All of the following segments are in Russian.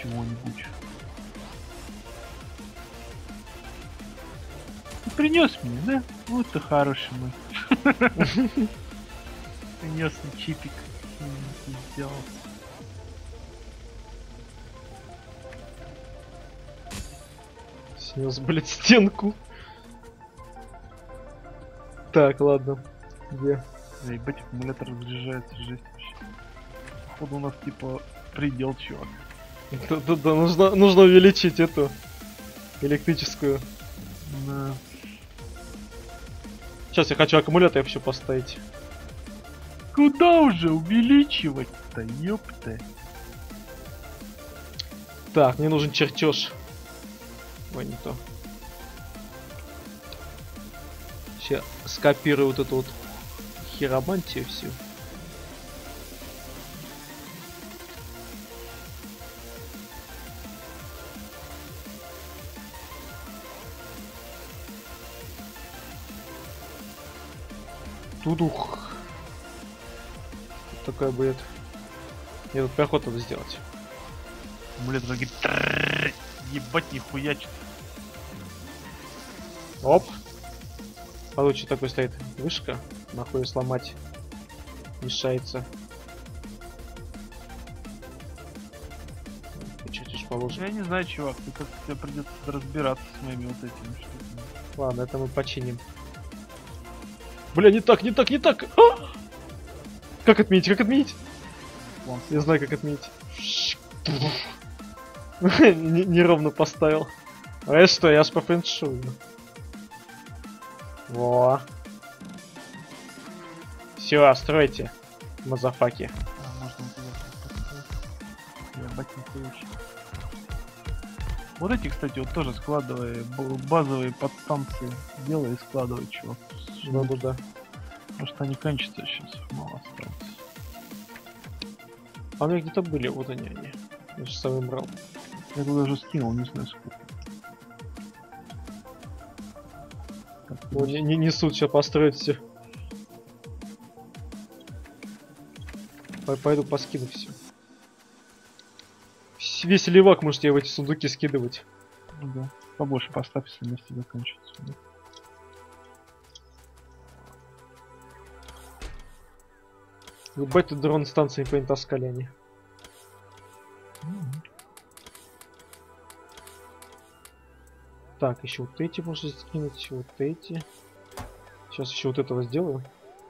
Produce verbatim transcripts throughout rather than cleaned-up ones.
чего-нибудь. Ты принес мне, да? Вот ты хороший мой. Принес мне чипик. Сделал. Снес, блядь, стенку. Так, ладно. Где? Да, ебать, аккумулятор разряжается, жесть вообще. Походу у нас типа предел, чувак. Да-да-да, нужно, нужно увеличить эту электрическую. Да. Сейчас я хочу аккумулятор вообще поставить. Куда уже увеличивать-то, ёпта? Так, мне нужен чертеж. Ой, не то. Сейчас скопирую вот эту вот хиромантию всю. Тудух. Такое будет. Мне тут проход надо сделать. Блин, говорит, «Трррррр». Ебать, нихуя что. Оп. Получше такой стоит вышка. Нахуй сломать. Мешается. Чуть-чуть положим. Я не знаю, чувак, ты как тебе придется разбираться с моими вот этими штуками. Ладно, это мы починим. Бля, не так, не так, не так! А! Как отменить, как отменить? Вон. Я знаю, как отменить. Не- Неровно поставил. А это что, я ж по фэншую. Во. Все, стройте. Мазафаки. А, можно туда. Ебать, нихуя вообще. Вот эти, кстати, вот тоже складывай б- базовые подстанции. Делай и складывай, чувак. Да-да-да. Потому что они кончатся сейчас, мало осталось. А у меня где-то были, вот они они. Я же сам брал. Я туда уже скинул, не знаю сколько. Так, Вот не, не несут, сейчас построить все. Пойду поскину все. Весь левак можете в эти сундуки скидывать. ну да. Побольше поставь, если вместе закончится. Да. Ебать, тут дрон станции понатаскали они. Мгм. Так, еще вот эти можно скинуть, вот эти. Сейчас еще вот этого сделаю.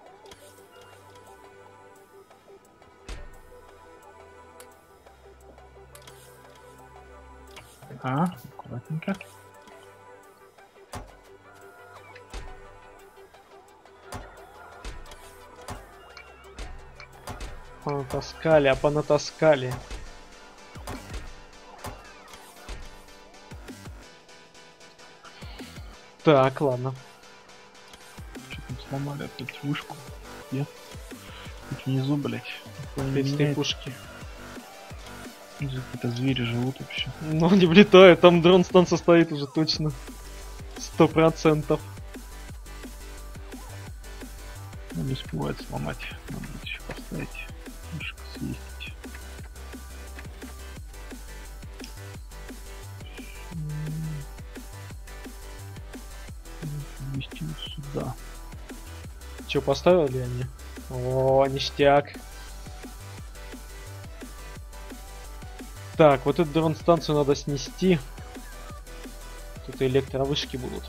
А, аккуратненько. Понатаскали, а понатаскали. Так, ладно. Что там сломали опять вышку? Где? Тут внизу, блять. тридцать пушки. Какие-то звери живут вообще. Но они влетают, там дрон станция стоит уже точно. Сто процентов. Ну, не успевает сломать. Надо будет еще поставить. Вышку съездить. Ввести вот сюда. Че, поставили они? О, ништяк. Так, вот эту дрон-станцию надо снести. Тут электровышки будут.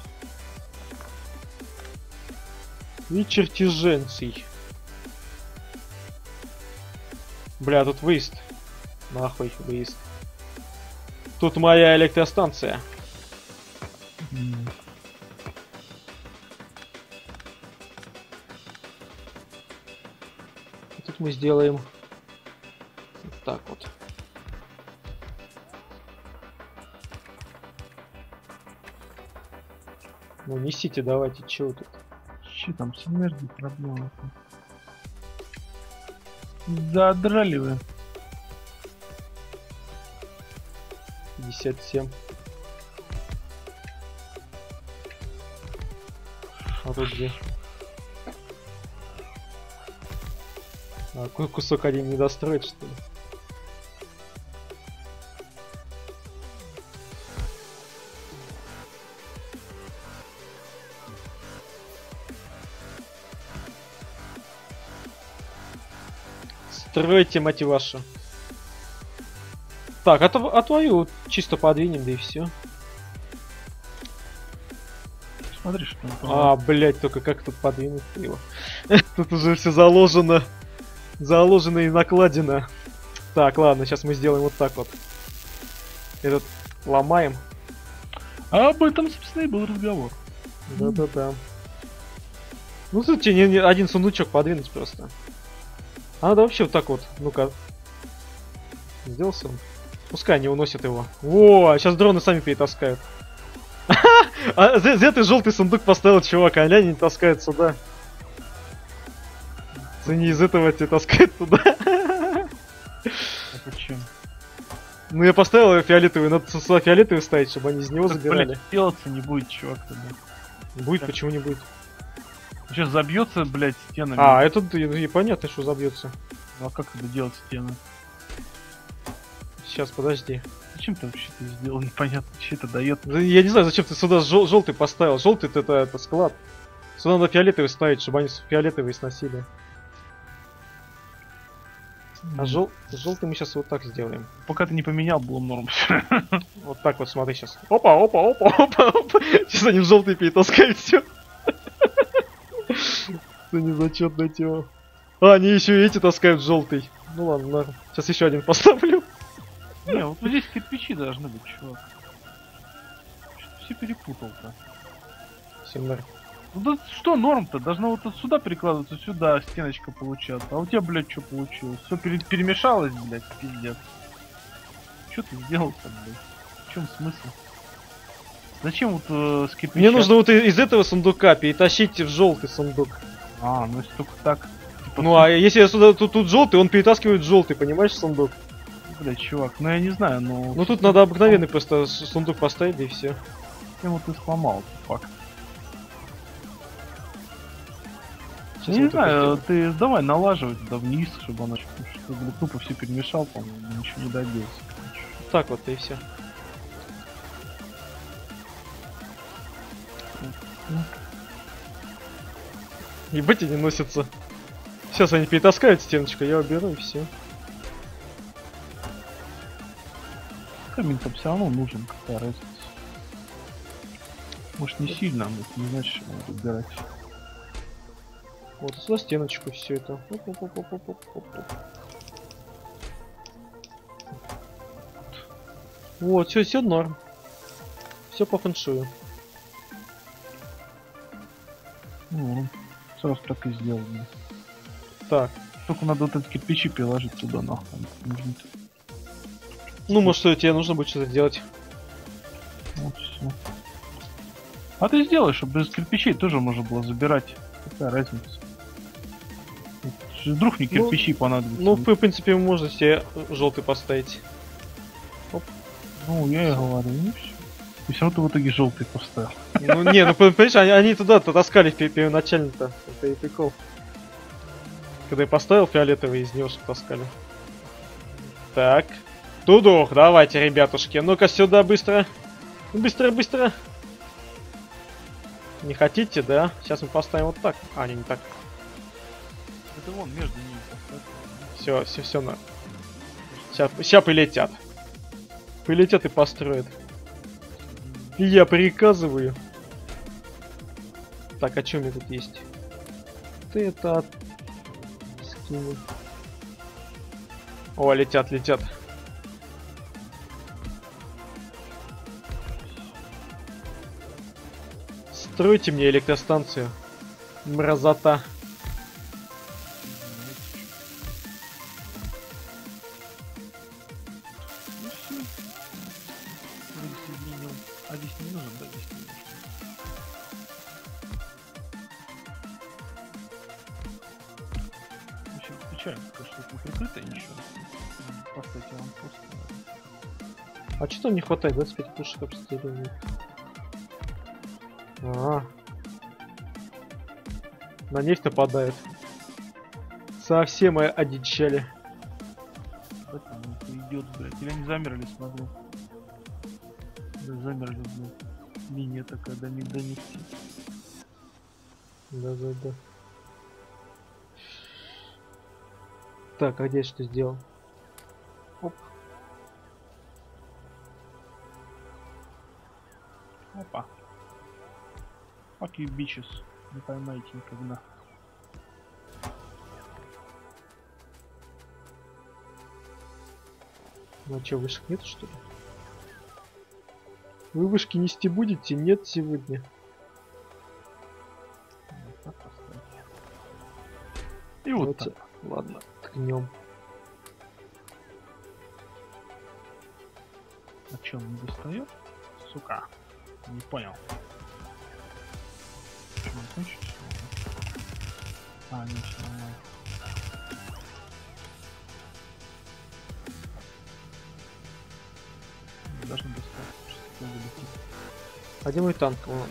И чертеженций. Бля, тут выезд. Нахуй выезд. Тут моя электростанция. М. И тут мы сделаем вот так вот. Ну несите, давайте, чего тут? Че там с энергией проблемы? Задрали вы. пятьдесят семь. А тут где? А, ку- кусок один не достроить, что ли? Стройте, мать вашу. Так, а, тв- а твою чисто подвинем, да и все. Смотри, что он А, блять, только как тут подвинуть его? Тут уже все заложено. Заложено и накладено. Так, ладно, сейчас мы сделаем вот так вот. Этот ломаем. А об этом, собственно, и был разговор. Да-да-да. Ну, тут тебе не- не один сундучок подвинуть просто. А надо вообще вот так вот. Ну-ка. Сделался он. Пускай они уносят его. Во, сейчас дроны сами перетаскают. А зря ты желтый сундук поставил, чувак, а они не таскают сюда. Они из этого тебе таскают туда. А почему? Ну я поставил фиолетовый, надо сюда фиолетовый ставить, чтобы они из него Так, забирали. блядь, делаться не будет, чувак, тогда. Будет, так. почему не будет? Сейчас забьется, блядь, стенами. А, это и понятно, что забьется. Ну а как это делать стены? Сейчас, подожди. Зачем ты вообще это сделал? Непонятно, что это дает. Да я не знаю, зачем ты сюда жел- желтый поставил. Желтый это, это склад. Сюда надо фиолетовый ставить, чтобы они фиолетовые сносили. А жел... желтый мы сейчас вот так сделаем. Пока ты не поменял, было норм. Вот так вот, смотри сейчас. Опа, опа, опа, опа, опа. Сейчас они в желтый перетаскают все. Это незачетная тема. А, они еще и эти таскают в желтый. Ну ладно, ладно. Сейчас еще один поставлю. Не, вот здесь кирпичи должны быть, чувак. Что-то все перепутал-то. Семнар. Ну да что норм-то? Должна вот от сюда перекладываться, сюда стеночка получаться. А у тебя, блядь, что получилось? Все перемешалось, блядь, пиздец. Что ты сделал-то, блядь? В чем смысл? Зачем вот э, с кирпича... Мне нужно вот и- из этого сундука перетащить в желтый сундук. А, ну если только так. Типа, Ну а если я сюда тут, тут желтый, он перетаскивает в желтый, понимаешь, сундук? Блядь, чувак, ну я не знаю, ну... Ну тут надо обыкновенный просто с- сундук поставить, да и все. Систему ты сломал, факт. Сейчас Я не вот это знаю, сделаю. ты давай налаживай туда вниз, чтобы оно чтобы тупо все перемешал, по-моему, ничего не добился. Так вот, да и все. Ебать, они носятся. Сейчас они перетаскают стеночку, я уберу и все. Камень-то все равно нужен, какая разница. Может не сильно, но это не значит, что надо убирать. Вот за стеночку все это. Оп-оп-оп-оп-оп-оп-оп. Вот, все, все норм. Все по фэншую. Ну, сразу так и сделал. Да. Так. Только надо вот эти кирпичи приложить туда, нахуй. Нужно. Ну, может, что тебе нужно будет что-то делать. Вот все. А ты сделаешь, чтобы без кирпичей тоже можно было забирать. Какая разница? Вдруг мне Ну, кирпичи понадобятся. Ну, в принципе, можно себе желтый поставить. Ну, я и говорю, ну все. И все равно ты в итоге желтый поставил. Ну, не, ну, понимаешь, они, они туда-то таскали пе- первоначально-то. Это и прикол. Когда я поставил фиолетовый, из него что таскали. Так. Тудух, давайте, ребятушки. Ну-ка сюда быстро. Быстро, быстро. Не хотите, да? Сейчас мы поставим вот так. А, не, не так. Это вон между ними поставил. Все, все, все на. Сейчас, сейчас прилетят. Прилетят и построят. И я приказываю. Так, а что у меня тут есть? Ты это от... скину. О, летят, летят. Стройте мне электростанцию. Мразота. Ну все. Вроде соединил. А здесь не нужен, да, здесь не нужен. В общем, включаем, пока что это прикрыто еще. Поставьте вам просто. А что там не хватает? двадцать пять пушек обстреливают. А, на нефть нападает. Совсем мы одичали. Это идет, блядь. Или они замерли, смотрю. Да, замерли, блядь. Линия такая до, не- до нефти. Да-да-да. Так, а где я что сделал? Оп. Опа. Fuck you, bitches. Не поймаете никогда. Ну а чё, вышек нет, что ли? Вы вышки нести будете? Нет сегодня. Вот так поставьте. И вот Давайте, так. ладно, ткнем. А чё, он не достает? Сука. Не понял. Чё, не кончится? А, нет, всё нормально. Не должен достать. Что залетит. А где мой танк? Вон он.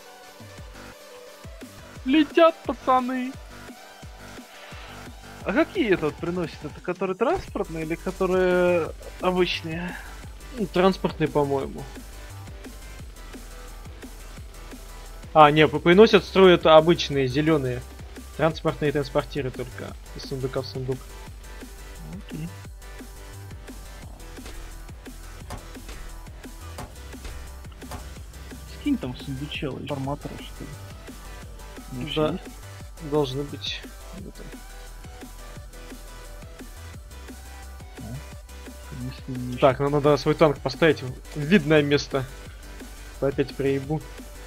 Летят, пацаны! А какие этот приносит? Это которые транспортные или которые обычные? Ну, транспортный, по-моему. А, не, п- приносят, строят обычные, зеленые. Транспортные транспортиры только. Из сундука в сундук. Окей. Скинь там в сундучело информатора, что ли? Ну, ещё Да. есть? Должны быть. Вот там. Принесли мне ещё. Так, ну надо свой танк поставить в видное место. Опять проебу.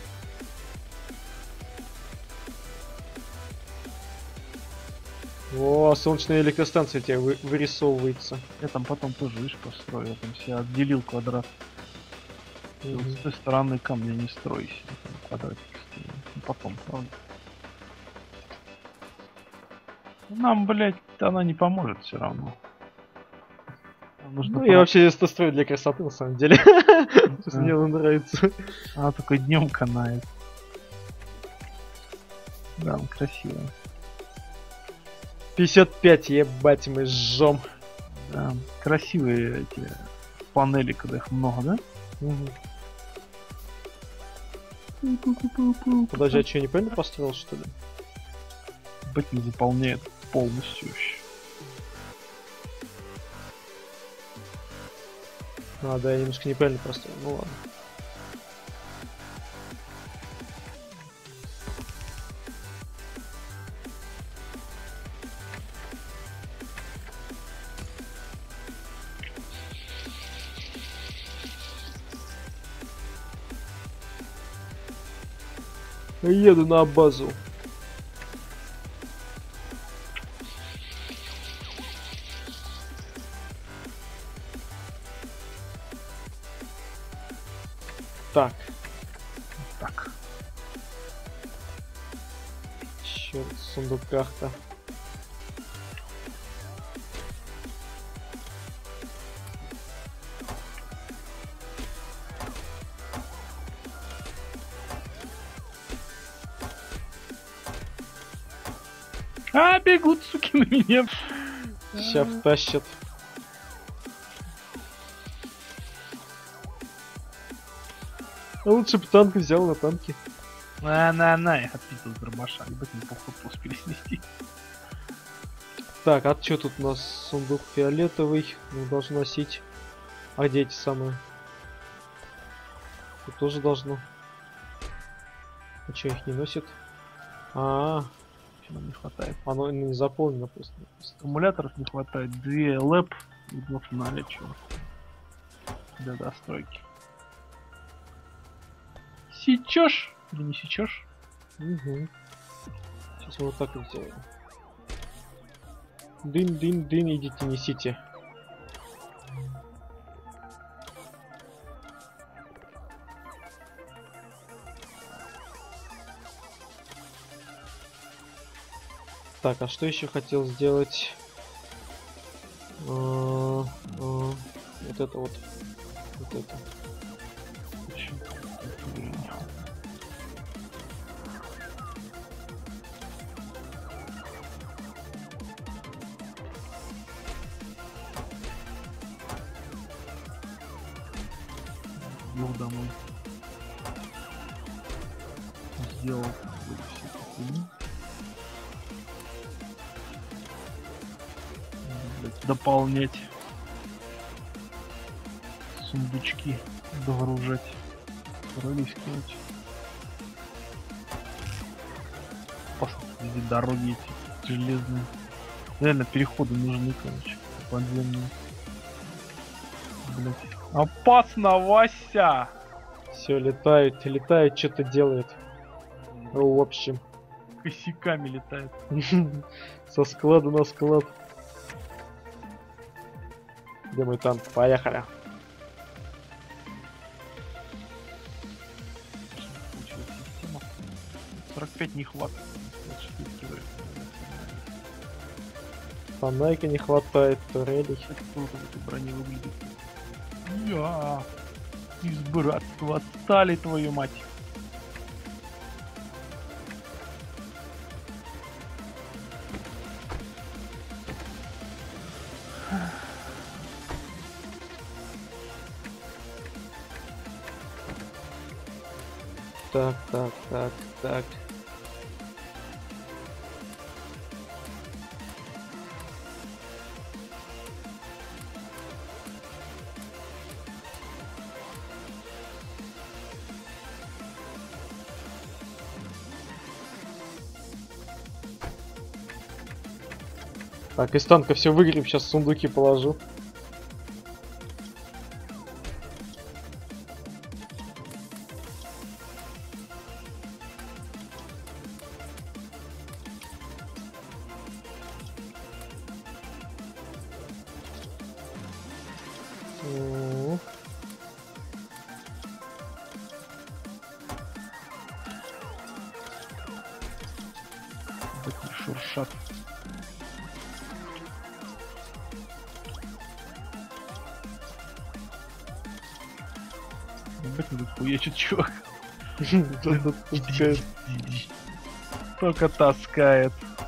О, солнечная электростанция у тебя вы- вырисовывается. Я там потом тоже, видишь, построю. Я там себе отделил квадрат. Ты вот Мгм. с той стороны камня не стройся. Там квадратик стоит. Ну, потом, правда. Нам, блядь, она не поможет все равно. Нам нужно Ну, я про- вообще это строю для красоты, на самом деле. Да. Мне она нравится. Она только днем канает. Да, он красивый. пятьдесят пять, ебать, мы жжем. Да, красивые эти панели, когда их много, да? Подожди, а что, неправильно построил, что ли? Бать не заполняет полностью вообще. А, да, я немножко неправильно построил, ну ладно. Еду на базу. Так, Так. черт, в сундуках-то. А, бегут, суки, на меня. Сейчас втащат. А лучше бы танк взял на танке. На-на-на, их отпитал с дробаша. Ебать, не поход успели снести. Так, а что тут у нас сундук фиолетовый? Ну, должен носить. А где эти самые? Тут тоже должно. А что их не носит? А, -а, Чего нам не хватает? -а оно не заполнено просто. Аккумуляторов не хватает. Две лэп и два фоналя, чего. Для достройки. Сечешь? Или не сечешь? Угу. Сейчас мы вот так и сделаем. Дын-дын-дын, идите, несите. Так, а что еще хотел сделать? А, а, вот это вот. Вот это. Почему? Вел домой. Сделал все такие. дополнять. Сундучки догружать. Рыли скинуть. Везде дороги эти железные. Реально переходы нужны, короче. Подземные. Блять. Опасно, Вася! Все, летает, летает, что-то делает. В общем. Косяками летает. Со склада на склад. Где мой танк? Поехали. сорок пять не хватит. Фонарика не хватает, турелей. Как круто в этой броне выглядит. Я из братства стали, твою мать. Так, так, так, так. Так, из танка все выгреб, сейчас сундуки положу. М. Такой шуршат. Ебать, ну тут хуячит чувак. Только таскает.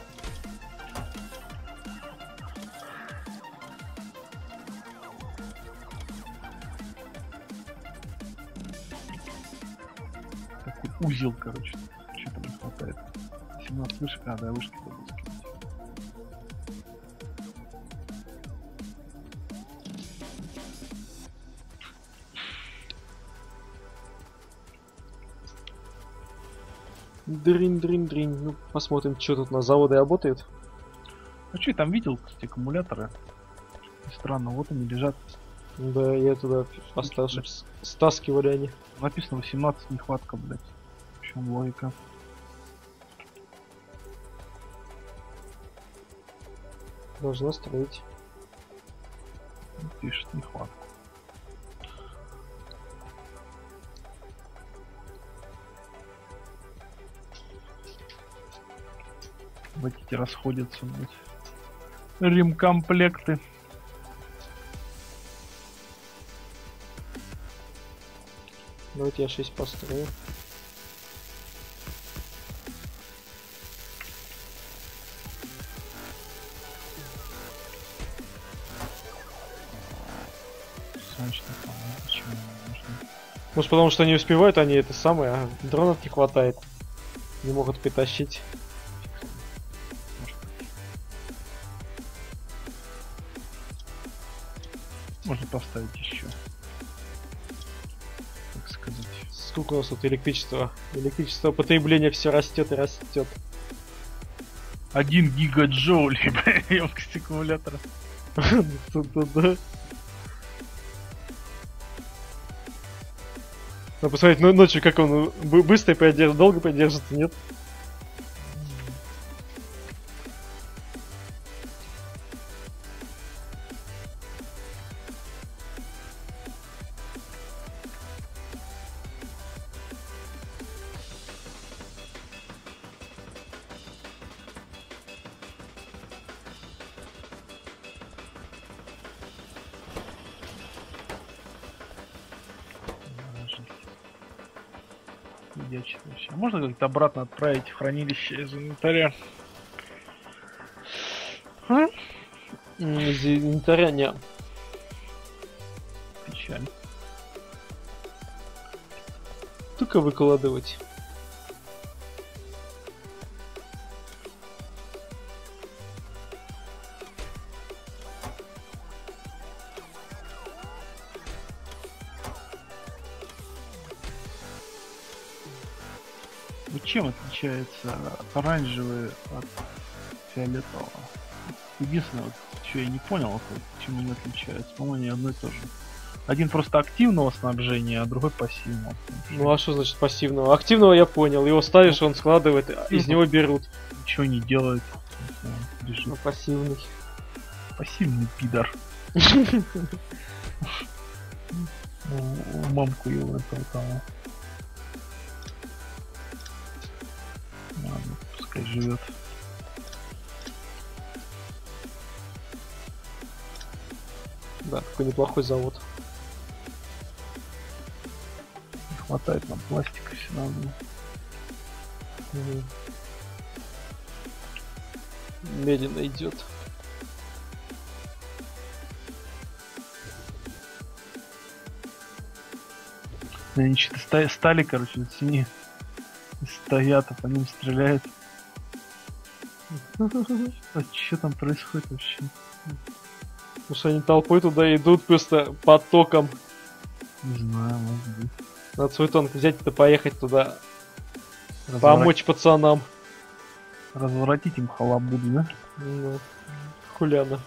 Такой узел, короче. Что-то не хватает. семнадцать вышек, а, да, вышки забыл скинуть. Дрин-дрин-дрин. Ну, посмотрим, что тут на заводе работает. А что я там видел, кстати, аккумуляторы? Странно, вот они лежат. Да, я туда поставил, чтобы с- стаскивали они. Написано восемнадцать нехватка, блядь. В чем логика? Должна строить. Пишет нехватка. Бакеты расходятся, блядь. Ремкомплекты. Давайте я шесть построю. Солнечный фонарь, почему не нужно? Может, потому что не успевают они это самое, а дронов не хватает. Не могут притащить. Можно поставить еще. Так сказать. Сколько у нас тут электричества? Электричество потребление все растет и растет. Один гигаджоуль, емкость аккумулятора. Да. Надо посмотреть ну, ночью, как он бы- быстро продержится, долго продержится, нет? Ходячий вообще. А можно как-то обратно отправить в хранилище из инвентаря? А? М, Из инвентаря не. Печаль. Только выкладывать. Ну, чем отличается оранжевый от фиолетового? Единственное, вот, что я не понял, вот, чем они отличаются. По-моему, они одно и то же. Один просто активного снабжения, а другой пассивного. Ну а что значит пассивного? Активного я понял. Его ставишь, он складывает, из него берут. Ничего не делает. Лежит. Ну, пассивный. Пассивный пидор. Мамку его этого того. Ладно, пускай живет. Да, такой неплохой завод. Не хватает нам пластика все равно. Угу. Медленно идет. Они что-то стали, короче, на стене. Стоят, а по ним стреляют. А что там происходит вообще? Потому что они толпой туда идут просто потоком. Не знаю, может быть. Надо свой танк взять и поехать туда. Разворот... Помочь пацанам. Разворотить им халабуду, да? Ну, хуляна.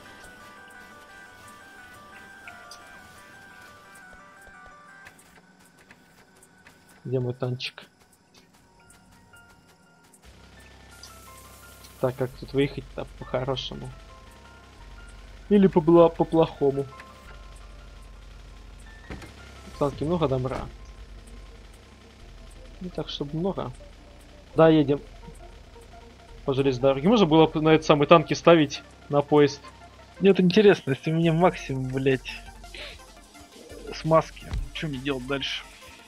Где мой танчик? Так, как тут выехать-то по-хорошему? Или по-бла- по-плохому? Танки много добра. Не так, чтобы много. Да, едем. По железной дороге. Можно было бы на этот самый танки ставить на поезд. Мне вот интересно, если у меня максимум, блять, смазки, что мне делать дальше?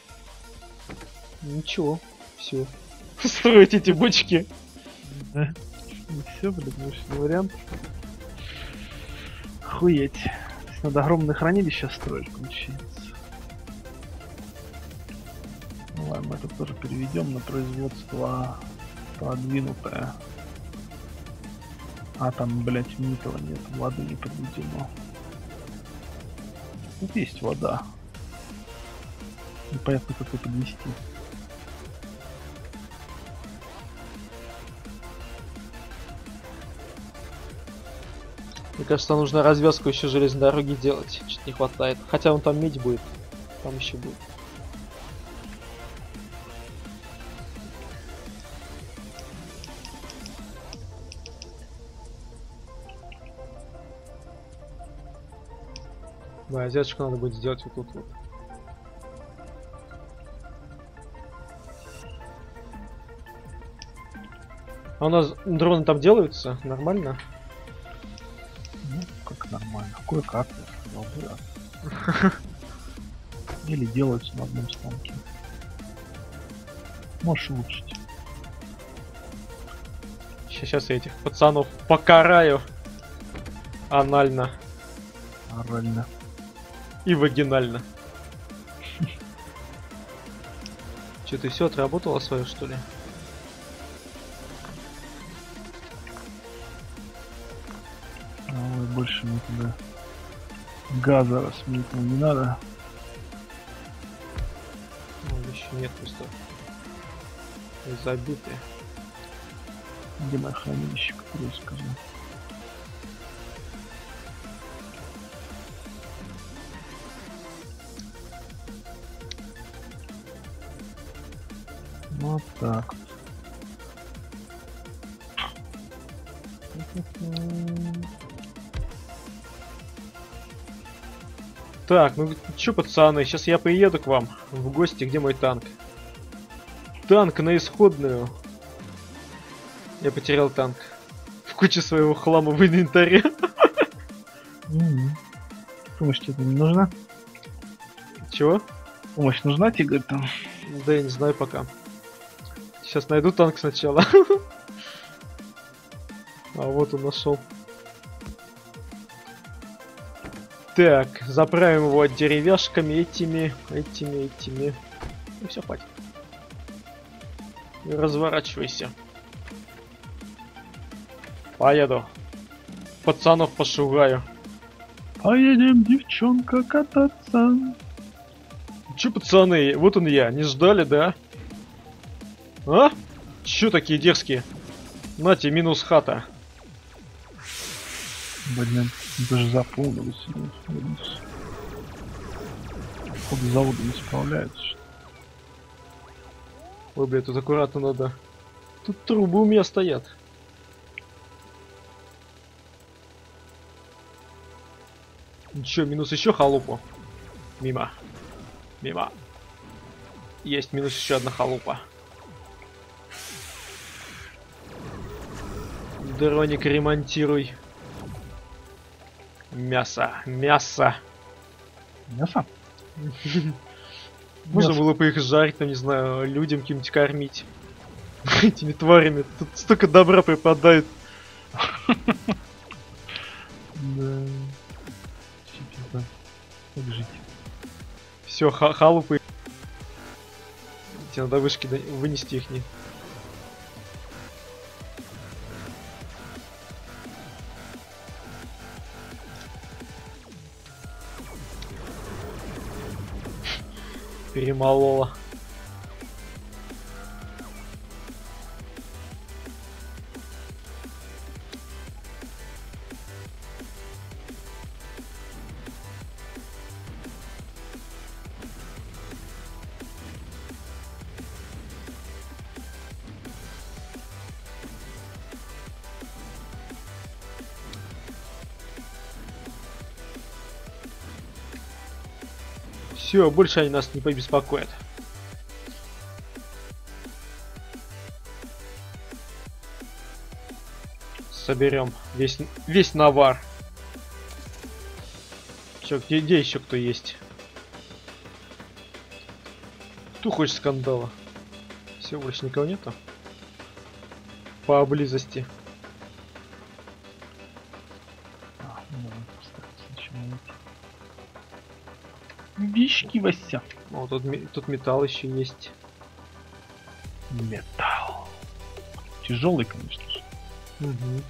Ничего, все. Строить эти бочки. Да. Все, блин, больше не вариант. Охуеть. То есть надо огромное хранилище строить, получается. Ну ладно, мы это тоже переведем на производство продвинутое. А там, блять, нитого нет, воды не подведено. Тут есть вода. Непонятно, как ее подвести. Мне кажется, нужно развязку еще железной дороги делать. Что-то не хватает. Хотя он там медь будет. Там еще будет. Да, азиаточку надо будет сделать вот тут вот. А у нас дроны там делаются? Нормально? Ну, как нормально. Кое-как, я сказал бы, да. Или делаются на одном станке. Можешь улучшить. Сейчас я этих пацанов покараю. Анально. Орально. И вагинально. Че, ты все отработала свое, что ли? Ой, больше мне туда газа рассмейтного не надо. Ну, еще нет, просто забиты. Где мое хранилище, которое я сказал? Вот так. Так, ну чё, пацаны, сейчас я приеду к вам в гости. Где мой танк? Танк на исходную. Я потерял танк. В куче своего хлама в инвентаре. Помощь тебе не нужна? Чего? Помощь нужна тебе, говорит, там? Да я не знаю пока. Сейчас найду танк сначала. А вот он нашел. Так, заправим его деревяшками этими, этими, этими. И все, хватит. И разворачивайся. Поеду. Пацанов пошугаю. Поедем, девчонка, кататься. Че, пацаны, вот он я, не ждали, да? А? Чё такие дерзкие? Нате, минус хата. Блин, даже заполнилось. Походу заводы не справляются. что ли. Ой, блядь, тут аккуратно надо. Тут трубы у меня стоят. Ничего, минус еще халупу. Мимо. Мимо. Есть минус еще одна халупа. Дроник, ремонтируй. Мясо, мясо. Мясо? Можно Мясо. было бы их жарить, ну не знаю, людям каким-нибудь кормить. Этими тварями. Тут столько добра преподают. Да. Чипизда. Как жить? Все, халупы. Тебе надо вышки до- вынести их не. Перемолола. Все, больше они нас не побеспокоят. Соберем весь, весь навар. Чё, где, где еще кто есть? Кто хочет скандала? Все, больше никого нету. Поблизости. А, ну ладно, постараюсь ничего не найти. Вишки, Вася. О, тут, ме- тут металл еще есть. Металл. Тяжелый, конечно же. Угу.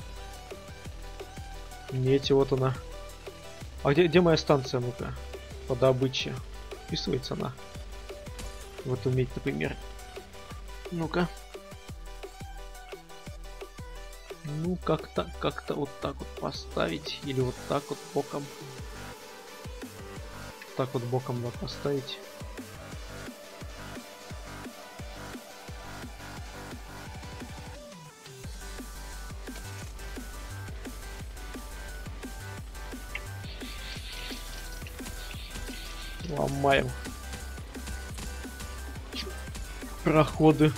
Медь, вот она. А где, где моя станция, ну-ка? По добыче. Вписывается она. В эту медь, например. Ну-ка. Ну, как-то, как-то вот так вот поставить. Или вот так вот боком. Так вот боком надо поставить. Ломаем проходы.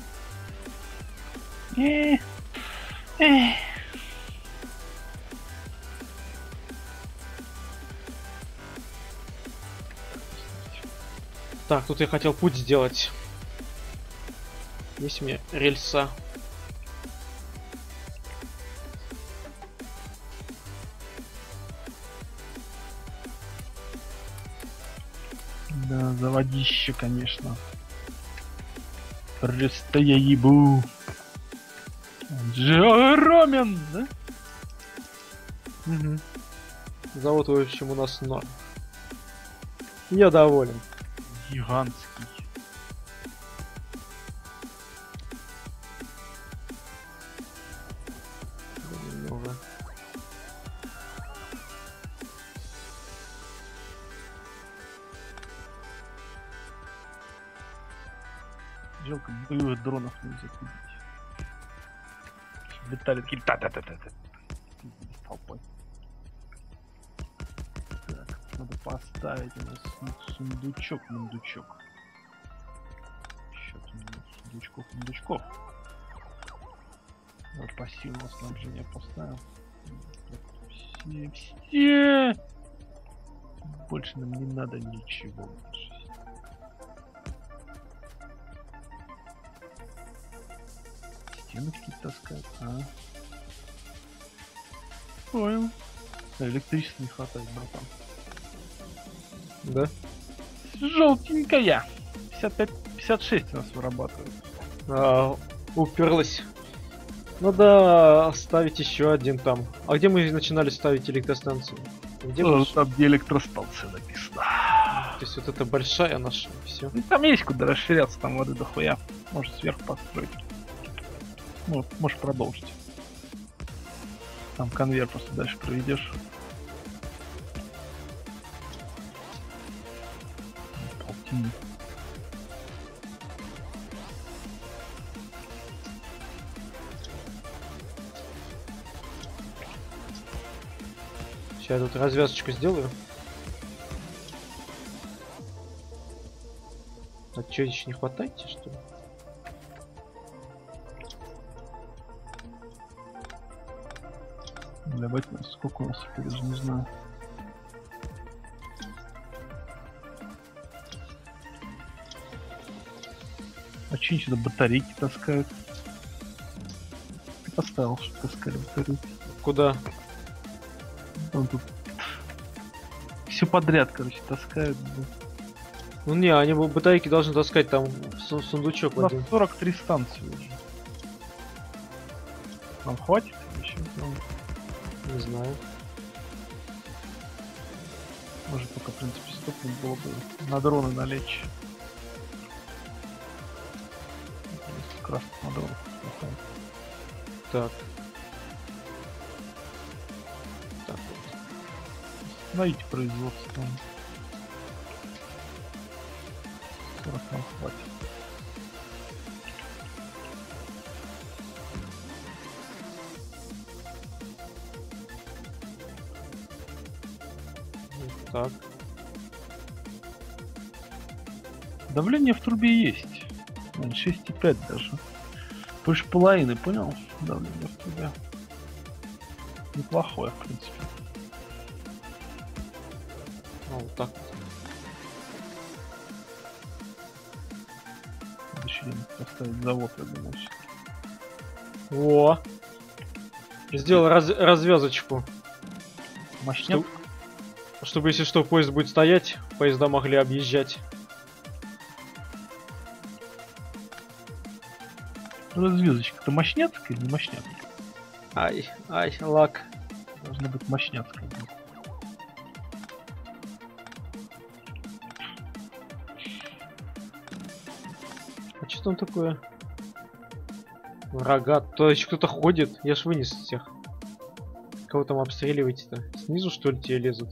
Э, э. Так, тут я хотел путь сделать. Есть у меня рельса. Да, заводище, конечно. Просто я ебу. Он же огромен, да? Угу. Завод, в общем, у нас норм. Я доволен. Гигантский. Немного. Жалко, боевых дронов нельзя купить. Летали такие та-та-та-та-та. С толпой. Так, надо поставить у нас су- сундучок, мундучок. Счет у меня сундучков, мундучков. Надо пассивное снабжение поставил. Все, все. Больше нам не надо ничего больше. Стены какие-то таскают, а? Понял. Электричества не хватает, братан. Да? Желтенькая. пятьдесят пять пятьдесят шесть у нас вырабатывает. А, уперлась. Надо ставить еще один там. А где мы начинали ставить электростанцию? Где Э, больше? Там где электростанция написано. То есть вот это большая наша. Все. Ну, там есть куда расширяться, там воды дохуя. Может сверху построить. Ну, можешь продолжить. Там конвейер просто дальше проведешь. Полтинник. Сейчас я тут развязочку сделаю. А что, еще не хватает, что ли? Бля, батя, сколько у нас, я даже не знаю. А че они сюда батарейки таскают? Ты поставил, что таскали батарейки. Куда? Он тут все подряд, короче, таскают. Да. Ну не, они батарейки должны таскать там в сундучок. У нас один. сорок три станции уже. Нам хватит еще? Не знаю. Может, пока, в принципе, стопнуть было бы на дроны налечь. Как раз на дронах хватает. Так. Так вот. Найдите производство. сорок нам хватит. Так. Давление в трубе есть. шесть и пять даже. Больше половины, понял? Давление в трубе. Неплохое, в принципе. Ну, вот так. Надо еще поставить завод, я думаю. Во! Сделал раз развязочку. Мощняк? Чтоб- Чтобы, если что, поезд будет стоять, поезда могли объезжать. Развязочка-то мощняцкая или не мощняцкая? Ай, ай, лак. Должна быть мощняцкая. А что там такое? Врага. То еще кто-то ходит. Я ж вынес всех. Кого там обстреливаете-то? Снизу, что ли, те лезут?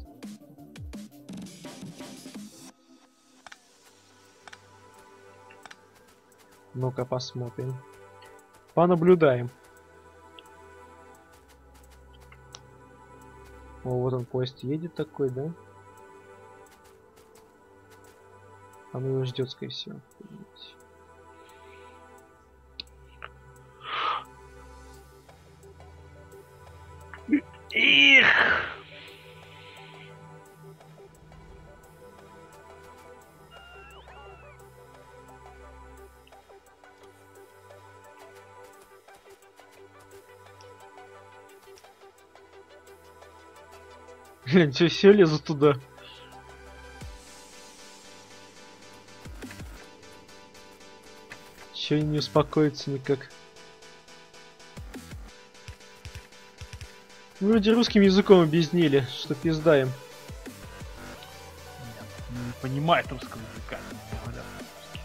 Ну-ка посмотрим. Понаблюдаем. О, вот он, поезд едет такой, да? Он его ждет, скорее всего. Их! Блин, что, все лезут туда? Че не успокоится никак? Вроде русским языком объяснили, что пизда им. Нет, не понимает русского языка. Не говорят по-русски.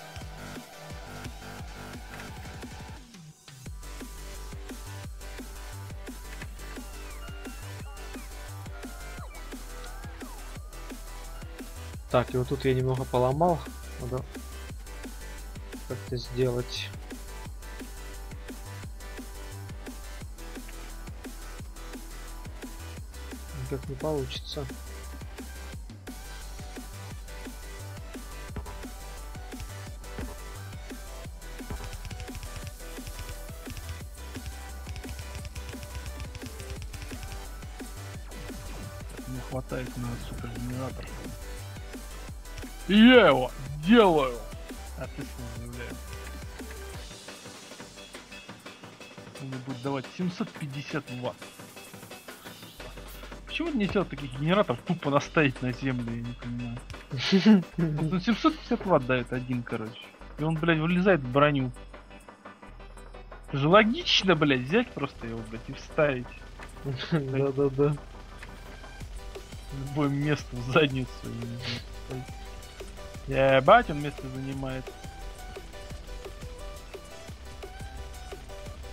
Так, и вот тут я немного поломал. Надо как-то сделать. Никак не получится. Не хватает на супергенератор. И я его делаю! Ответственно заявляю. Он мне будет давать семьсот пятьдесят ватт. Почему не сделать таких генераторов тупо наставить на землю, я не понимаю. Вот он семьсот пятьдесят ватт дает один, короче. И он, блядь, вылезает в броню. Это же логично, блядь, взять просто его, блядь, и вставить. Да-да-да. В любое место, в задницу. Ебать, он место занимает.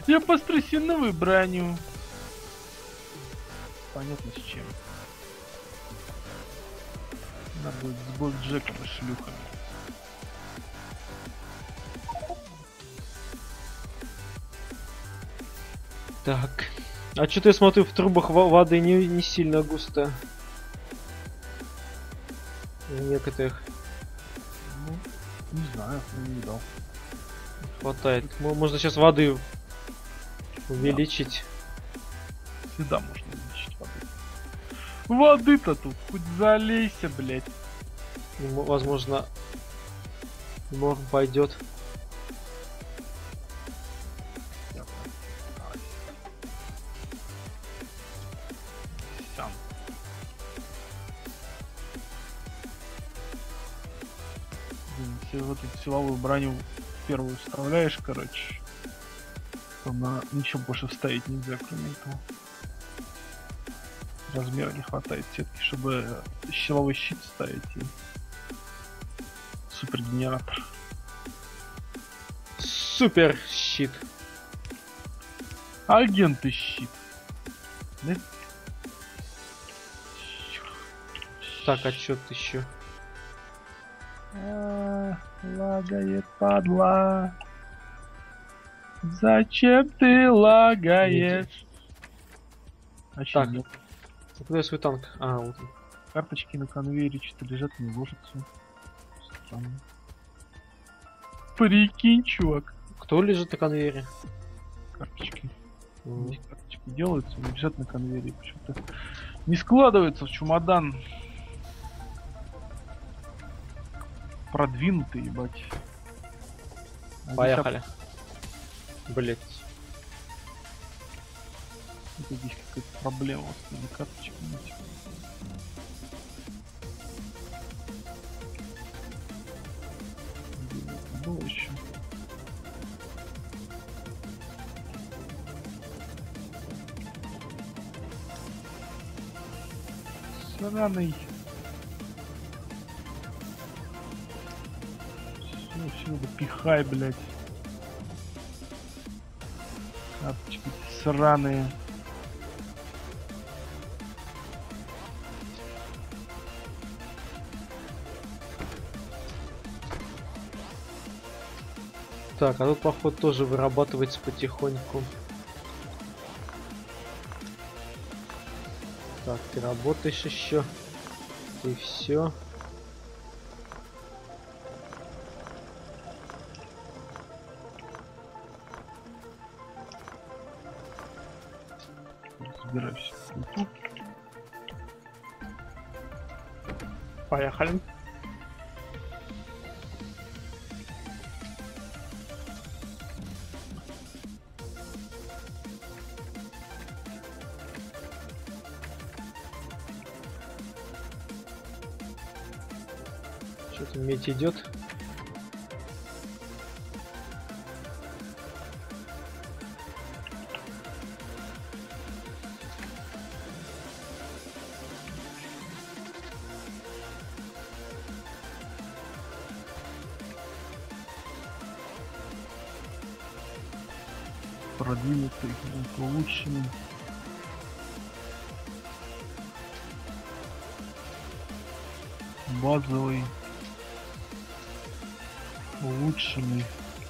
Я построю новую броню. Понятно с чем. Надо будет с Блэкджеком и шлюхами. Так. А что-то я смотрю, в трубах во- воды не, не сильно густо. В некоторых Ну, не знаю, не видал. хватает. Мо- Можно сейчас воды увеличить. Всегда можно увеличить воды. Воды-то тут, хоть залейся, блять. И, мо- возможно, норм пойдет. Если вот эту силовую броню первую вставляешь, короче, то на ничего больше вставить нельзя, кроме этого. Размера не хватает сетки, чтобы силовой щит ставить и супергенератор. Супер щит. Агенты щит. Да? Так, а что тут еще? А, лагает, падла. Зачем ты лагаешь? А чё Так. нет? А куда свой танк? А, вот он. Карточки на конвейере что-то лежат, не ложатся. Странно. Прикинь, чувак. Кто лежит на конвейере? Карточки. М. Здесь карточки делаются, но лежат на конвейере. Почему-то не складываются в чемодан. Продвинутый, ебать. А Поехали. Блять. здесь, это здесь какая-то проблема с этими карточками. Где это было еще? Сраный. Все, все, допихай, блядь. Карточки сраные. Так, а тут, походу, тоже вырабатывается потихоньку. Так, ты работаешь еще. И все. Разбирайся. Поехали. Что-то медь идет. Продвинутый, улучшенный. Базовый. Улучшенный.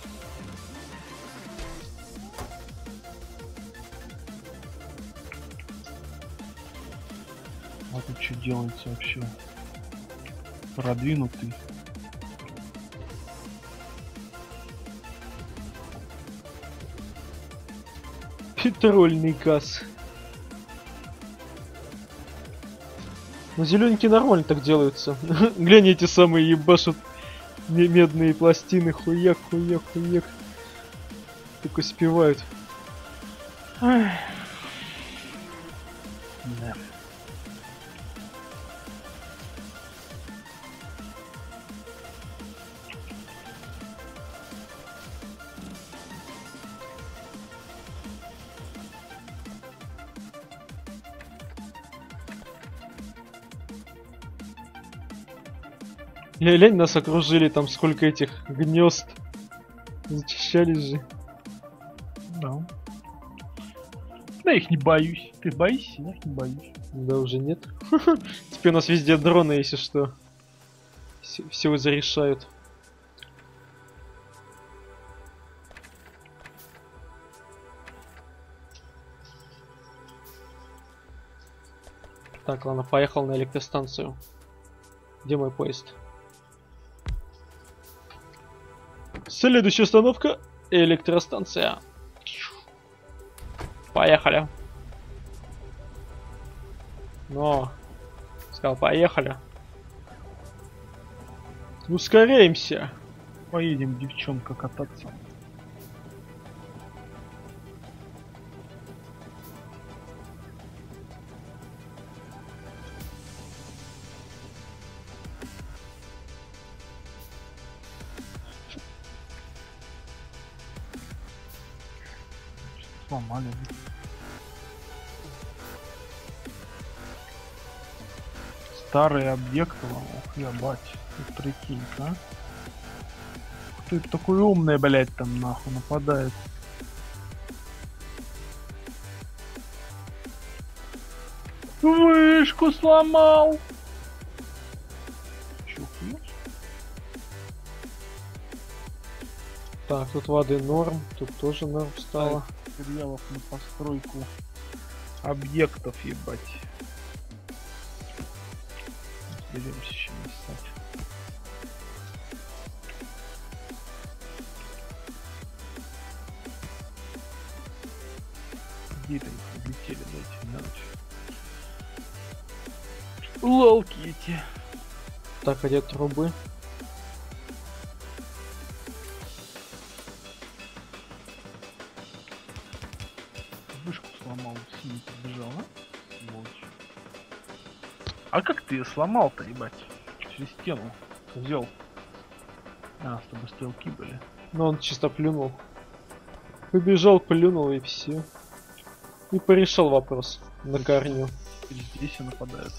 А тут что делается вообще? Продвинутый. Петрольный газ. Ну, зелененькие нормально так делаются. Глянь, эти самые ебашут ме- медные пластины. Хуяк, хуяк, хуяк. Так успевают. Да. Я лень, нас окружили, там сколько этих гнезд. Зачищались же. Да. Да их не боюсь. Ты боишься? Я их не боюсь. Да уже нет. Теперь у нас везде дроны, если что. Все, все зарешают. Так, ладно, поехал на электростанцию. Где мой поезд? Следующая остановка — электростанция. Поехали. Но, сказал, поехали. Ускоряемся. Поедем, девчонка, кататься. Сломали. Старые объекты, ох, ебать. Тут прикинь-ка. Ты такой умный, блядь, там нахуй нападает. Вышку сломал. Чё, хуёшь? Так, тут воды норм, тут тоже норм стало. Материалов на постройку объектов, ебать. Беремся еще настать. Где-то их улетели, дайте мелочь. Лолки эти. Так, где трубы? Вышку сломал, синий побежал, а? Сволочь. А как ты ее сломал-то, ебать? Через стену взял. А, чтобы стрелки были. Ну, он чисто плюнул. Побежал, плюнул и все. И порешал вопрос на корню. Теперь здесь и нападают.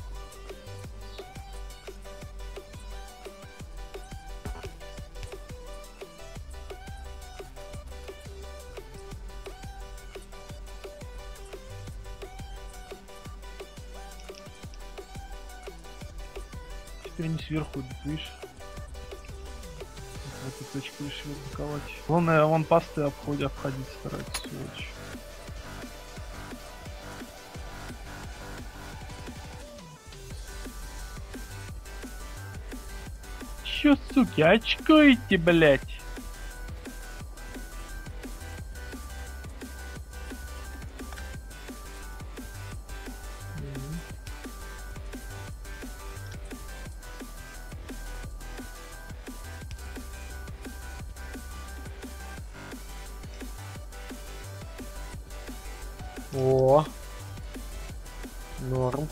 Теперь они сверху идут, видишь? В эту точку решил атаковать. Главное, вон посты обходят, обходить стараются, сволочь. Чё, суки, очкуете, блять? О, норм.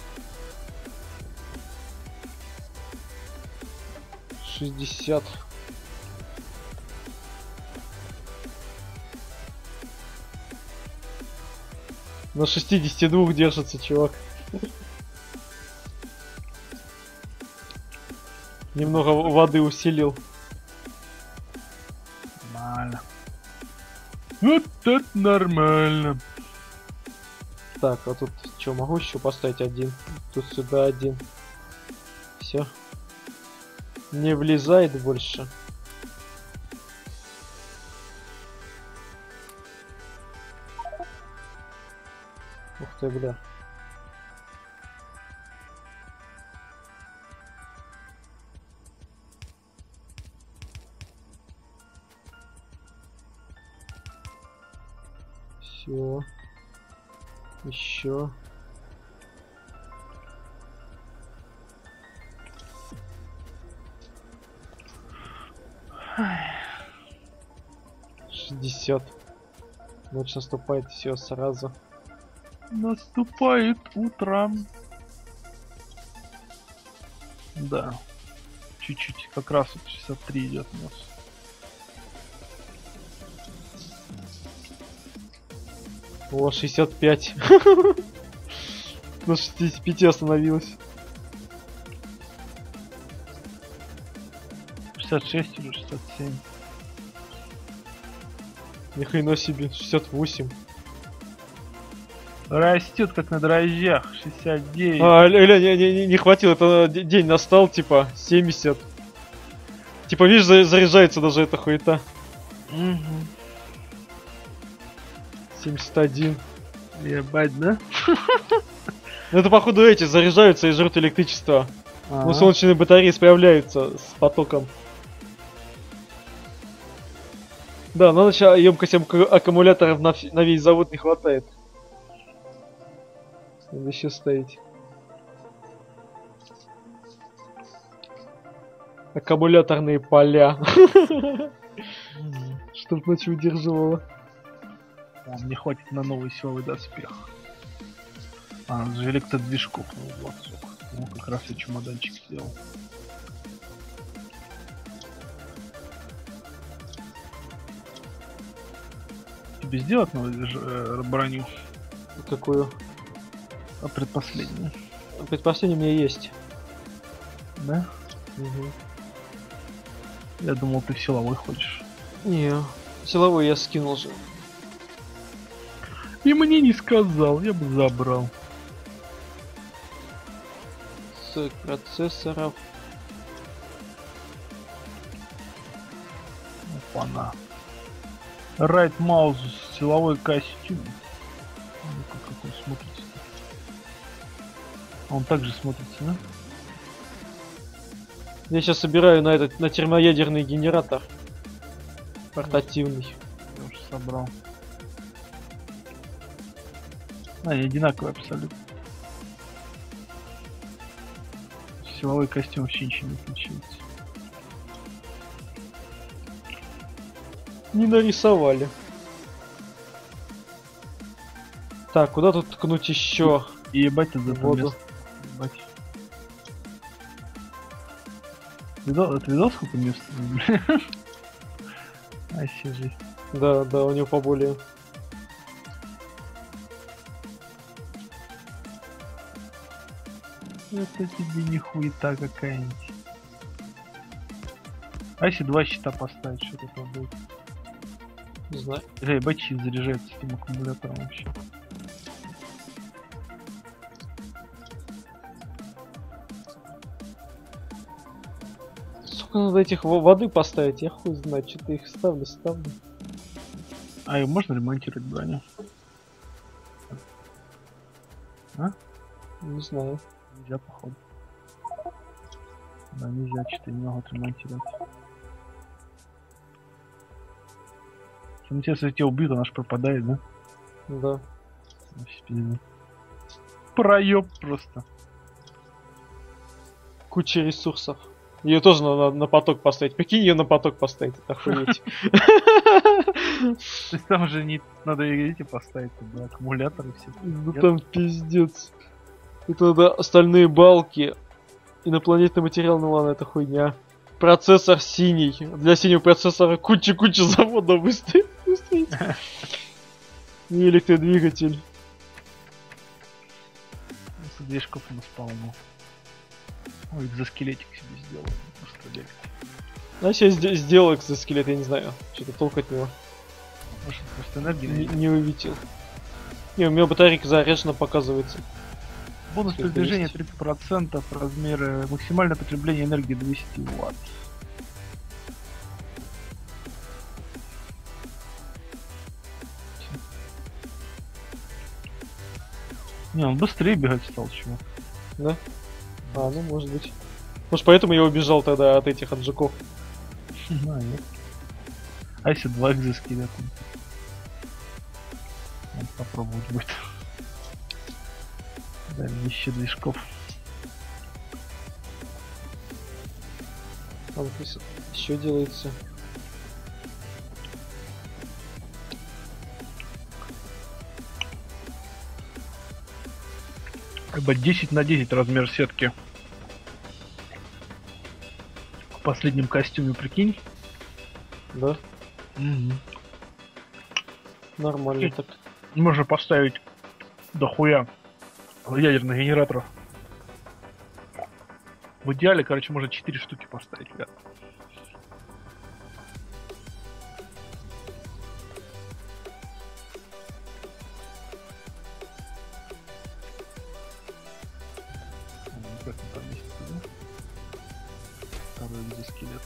шестьдесят. На шестидесяти двух держится, чувак. Немного воды усилил. Нормально. Вот это нормально. Так, а тут что, могу еще поставить один? Тут сюда один. Все. Не влезает больше. Ух ты, бля. Все. Еще. шестьдесят. Ночь наступает, все сразу. Наступает утро. Да. Чуть-чуть. Как раз вот шестьдесят три идет у нас. О, шестьдесят пять. На шестидесяти пяти остановилась. шестьдесят шесть уже, шестьдесят семь. Ни хрена себе, шестьдесят восемь. Растет как на дрожжах. шестьдесят девять. А, Ля, не, не, не хватило, это д- день настал, типа, семьдесят. Типа, видишь, за- заряжается даже эта хуета. Угу. семьдесят один. Ебать, да? Ну это походу эти заряжаются и жрут электричество. Ага. Ну солнечные батареи справляются с потоком. Да, на ночь емкости аккумуляторов на, вс- на весь завод не хватает. Надо еще ставить. Аккумуляторные поля. Мгм. Чтоб ночь выдерживало. А, мне хватит на новый силовой доспех. А, это же электродвижков. Ну, вот, сука. Ну, как раз я чемоданчик сделал. Тебе сделать новую ж- э, броню? Какую? А предпоследнюю? Предпоследний у меня есть. Да? Угу. Я думал, ты в силовой ходишь. Не, силовой я скинул же. И мне не сказал, я бы забрал. С процессоров. Опа-на. Райт маус, силовой костюм. Ну-ка, как он смотрится. Он также смотрится, да? Я сейчас собираю на этот, на термоядерный генератор. Портативный. Я уже собрал. А, они одинаковые абсолютно. Силовой костюм вообще ничего не отличается. Не нарисовали. Так, куда тут ткнуть еще? И ебать ты за это Воду. место. Ебать. Видал, ты видал, сколько места? Вообще жесть. Да, да, у него поболее. Это тебе не хуета какая-нибудь. А если два щита поставить, что это будет? Не знаю. Эй, ебать, щит заряжается с этим аккумулятором вообще. Сколько надо этих во- воды поставить? Я хуй знаю, что-то их ставлю, ставлю. А и можно ремонтировать броню? Не знаю. Нельзя, походу. Да, нельзя, что-то не могут ремонтировать. Интересно, если тебя убьют, она ж пропадает, да? Да. Вообще пиздец. Проеб просто. Куча ресурсов. Ее тоже надо на поток поставить. Прикинь, ее на поток поставить, это охуеть. То есть там же не надо эти поставить, да, аккумуляторы все. Ну там пиздец. Это надо остальные балки. Инопланетный материал, ну ладно, это хуйня. Процессор синий. Для синего процессора куча-куча завода быстрее. И электродвигатель. Движков у нас полно. Ой, экзоскелетик себе сделал. Пострелять. А сейчас сде- сделал экзоскелет, я не знаю. Что-то толку от него. Может, просто энергии Не, не... не увидел. Не, у меня батарейка заряжена показывается. Бонус Сколько передвижения есть? тридцать процентов, размеры, максимальное потребление энергии двести ватт. Не, он быстрее бегать стал, чего? Да? А, ну может быть. Может поэтому я убежал тогда от этих отжигов. А, нет. А если два экзоскелета? Надо попробовать будет. Да, еще движков. А вот еще делается. Как бы десять на десять размер сетки. В последнем костюме, прикинь. Да? Угу. Нормально так. Можно поставить дохуя ядерных генераторов. В идеале, короче, можно четыре штуки поставить, ребят. экзоскелет.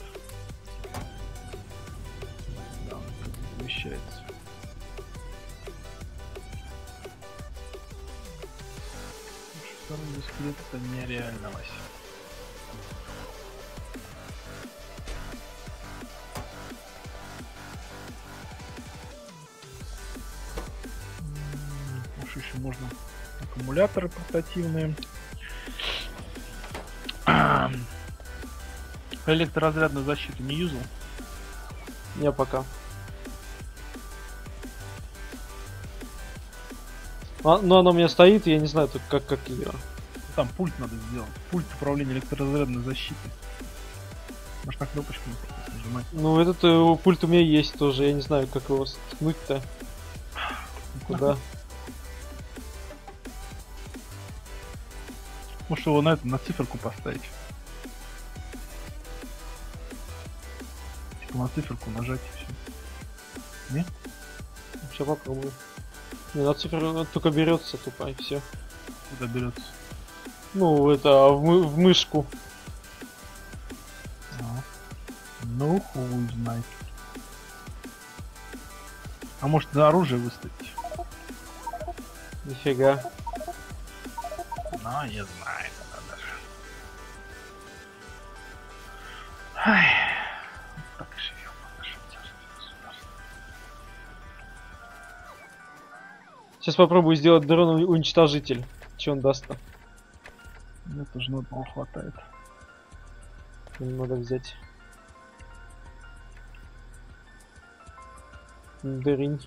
Да, он как замещается. Второй экзоскелет — это нереально, Вася. Уж еще можно аккумуляторы портативные. Электроразрядную защиту не юзал? Я пока. А, ну она у меня стоит, я не знаю, тут как, как ее. Там пульт надо сделать. Пульт управления электроразрядной защитой. Может на кнопочку нажимать. Ну этот э, пульт у меня есть тоже, я не знаю, как его сткнуть-то. Куда? Может его на это, на циферку поставить. Типа на циферку нажать и все. Не? Сейчас попробую. Не, на цифру только берется тупо и все. Куда берется? Ну, это в, мы в мышку. А. Ну, хуй знает. А может на оружие выставить? Нифига. Ну, не знаю, тогда даже. Ай. Так и живем в нашем царстве государстве. Сейчас попробую сделать дрон уничтожитель. Че он даст-то? Мне тоже одного хватает. Надо взять. Дрынь.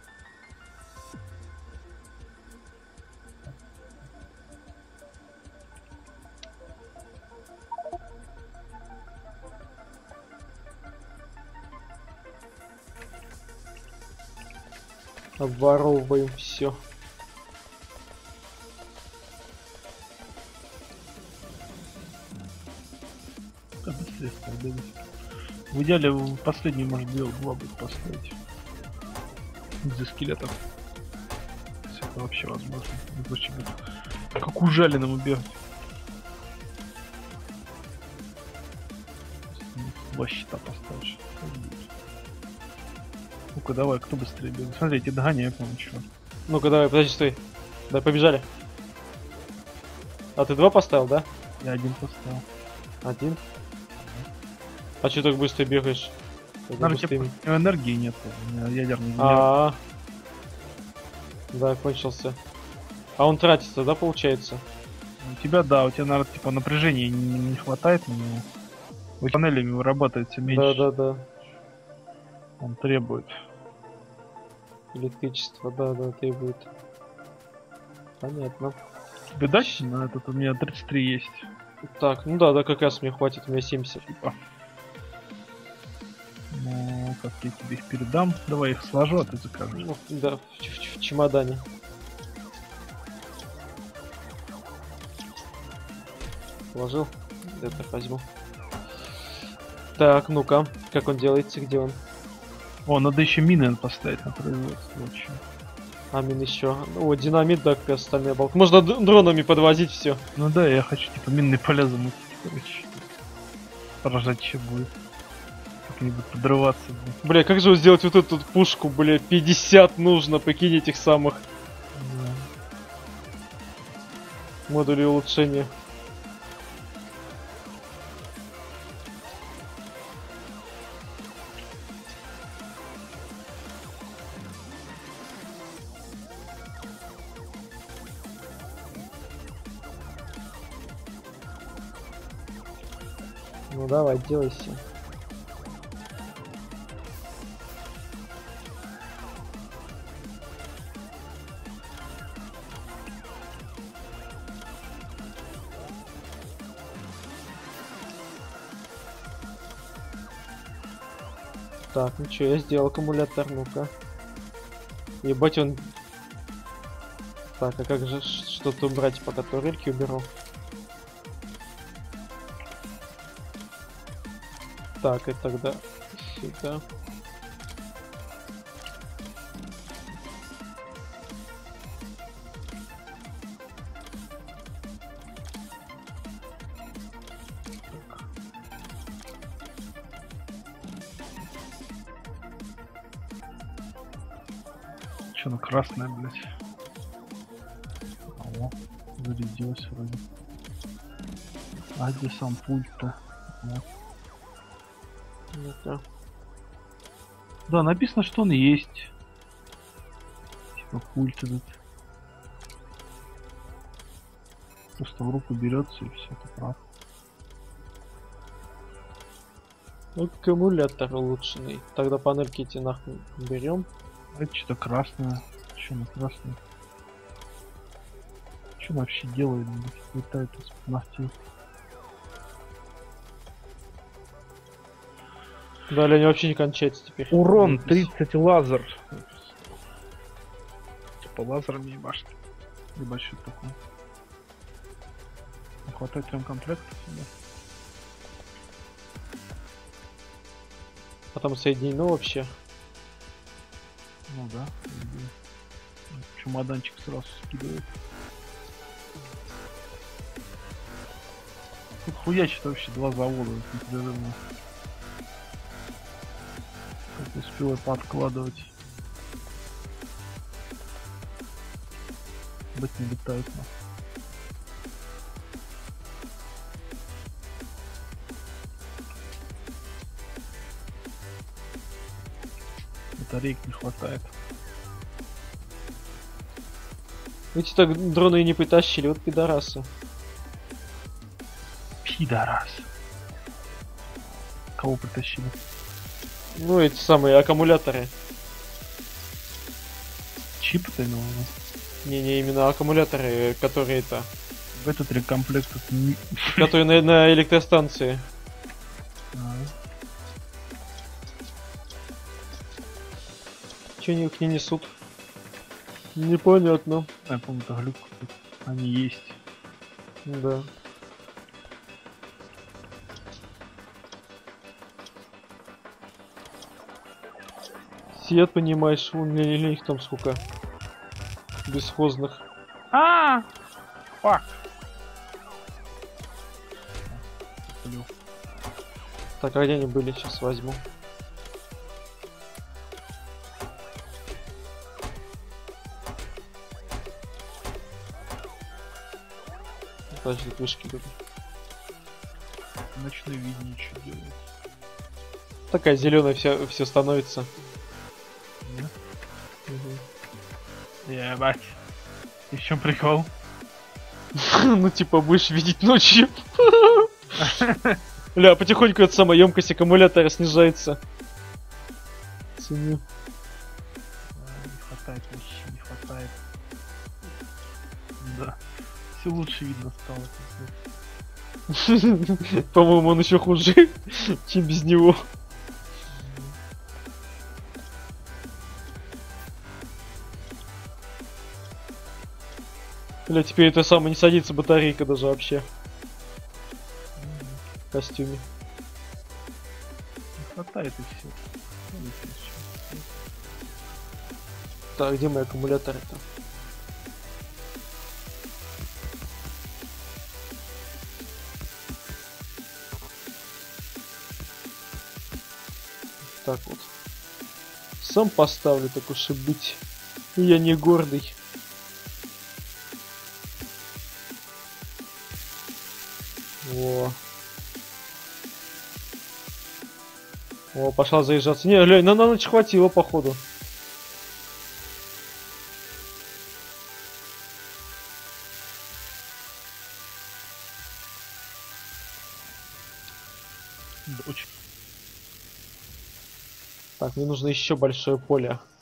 Обворовываем все. Да, быстрее ставь. В идеале в последний может делать два будет поставить. За скелетов. Если это вообще возможно. Иначе будет как ужаленному бегать. Два щита поставишь. Ну-ка давай, кто быстрее бегает? Смотрите, догоняй, по-моему, чего. Ну-ка давай, подожди, стой. Давай, побежали. А ты два поставил, да? Я один поставил. Один. А че так быстро бегаешь? Наверное, типа, энергии нет, у меня ядерный генератор. А, -а, а Да, кончился. А он тратится, да, получается? У тебя, да, у тебя, наверное, типа напряжения не, не хватает на него. У тебя панелями вырабатывается меньше. Да, да, да. Он требует. Электричество, да, да, требует. Понятно. Тебе дать на этот? У меня тридцать три есть. Так, ну да, да, как раз мне хватит, у меня семьдесят. Типа. Ну, как я тебе их передам? Давай их сложу, а ты закажешь. Ну, да, в, в, в чемодане. Положил. Это возьму. Так, ну-ка, как он делается, где он? О, надо еще мины поставить на производство. Вообще. А, мин еще. О, динамит, да, как остальные балки. Можно дронами подвозить все. Ну да, я хочу типа минные поля замутить, короче. Поражать еще будет. Как-нибудь подрываться. Блин. Бля, как же сделать вот эту пушку, бля, пятьдесят нужно, прикинь, этих самых Да. модулей улучшения. Ну давай, делайся. Так, ну что, я сделал аккумулятор, ну-ка. Ебать он... Так, а как же что-то убрать, пока турельки уберу? Так, и тогда сюда. Что она красная, блядь? О, зарядилась вроде. А где сам пульт-то? Вот. Ну-ка. Да, написано, что он есть. Типа пульт этот. Просто в руку берется и все, это прав. Аккумулятор улучшенный. Тогда панельки эти нахуй берем. Это что-то красное. Что на красное? Что он вообще делает? Летает из ногтей. Далее они вообще не кончаются теперь. Урон Запись. тридцать лазер. Типа лазерами ебашит. Ебать, что такое. Не хватает трем комплектов себе. А там соединено вообще. Ну да. Чемоданчик сразу скидывает. Тут хуячит вообще два завода непрерывно. Как успел я пооткладывать. Быть не летает, но. Батареек не хватает. Эти так дроны и не притащили, вот пидорасы. Пидорас. Кого притащили? Ну, эти самые аккумуляторы. Чипы ты имел в виду? Не-не, именно аккумуляторы, которые это... В этот рекомплект тут не... Которые на, на электростанции. А, Че они их не несут? Непонятно. я помню, это глюк. Они есть. Да. Сидят, понимаешь, у меня или их там сколько? Бесхозных. А, фак. Блю. Так, а где они были? Сейчас возьму. Подожди, вышки были. Ночное видение что делает? Такая зеленая вся, все становится. Да? Мгм. Ебать. И в чем прикол? Ну, типа, будешь видеть ночью. Бля, потихоньку эта самая емкость аккумулятора снижается. Ценю. А, не хватает вообще, не хватает. Да. Все лучше видно стало. По-моему, он еще хуже, чем без него. Бля, теперь это самое не садится батарейка даже вообще. В костюме. Не хватает и все. Так, где мои аккумуляторы-то? Так вот. Сам поставлю, так уж и быть. Я не гордый. Во. О, пошла заезжаться. Не, глянь, на, на ночь хватило, походу. Да, очень. Так, мне нужно еще большое поле.